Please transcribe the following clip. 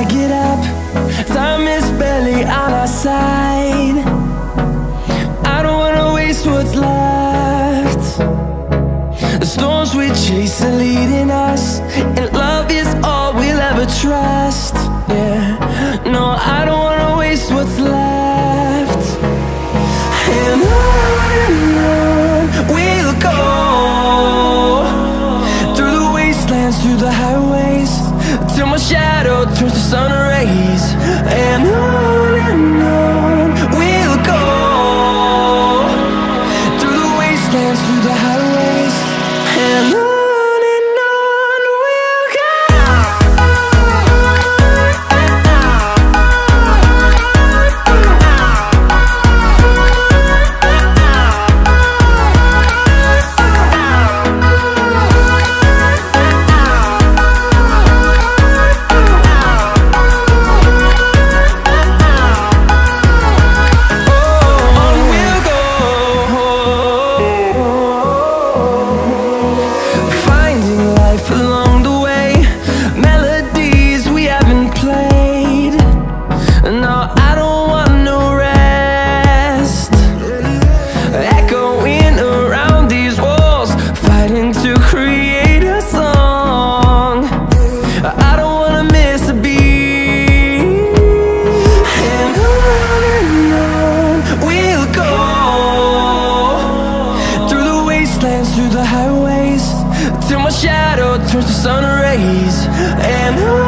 I get up, time is barely on our side. I don't wanna waste what's left. The storms we chase are leading us, and love is all we'll ever trust. Yeah, no, I don't wanna waste what's left. And on we'll go, through the wastelands, through the highways, till my shadow turns to sun rays. And on we'll go, through the wastelands, through the highways, and on. Through the highways, till my shadow turns to sun rays. And